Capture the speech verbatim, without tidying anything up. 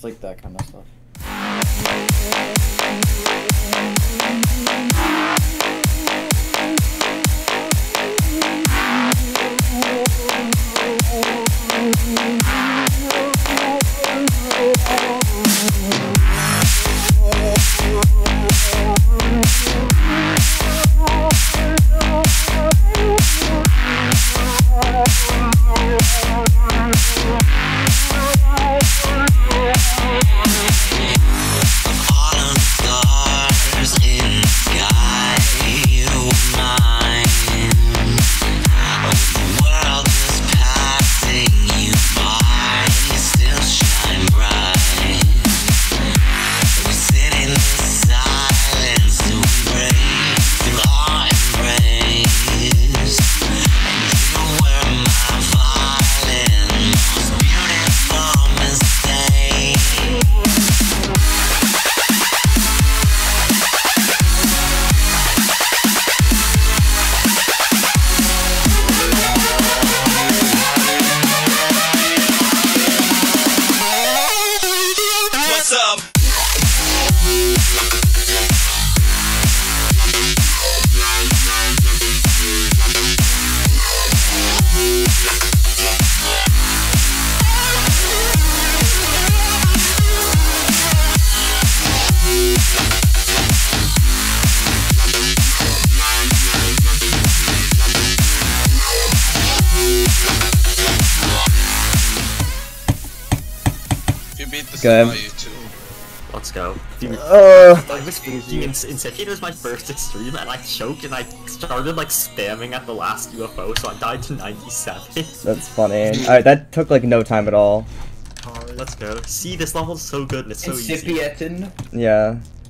It's like that kind of stuff. Go ahead. Let's go. Dude, uh, I was thinking Incipient was my first extreme and I choked and I started like spamming at the last U F O, so I died to ninety-seven. That's funny. Alright, that took like no time at all. Let's go. See, this level is so good and it's so easy. Incipient. Yeah.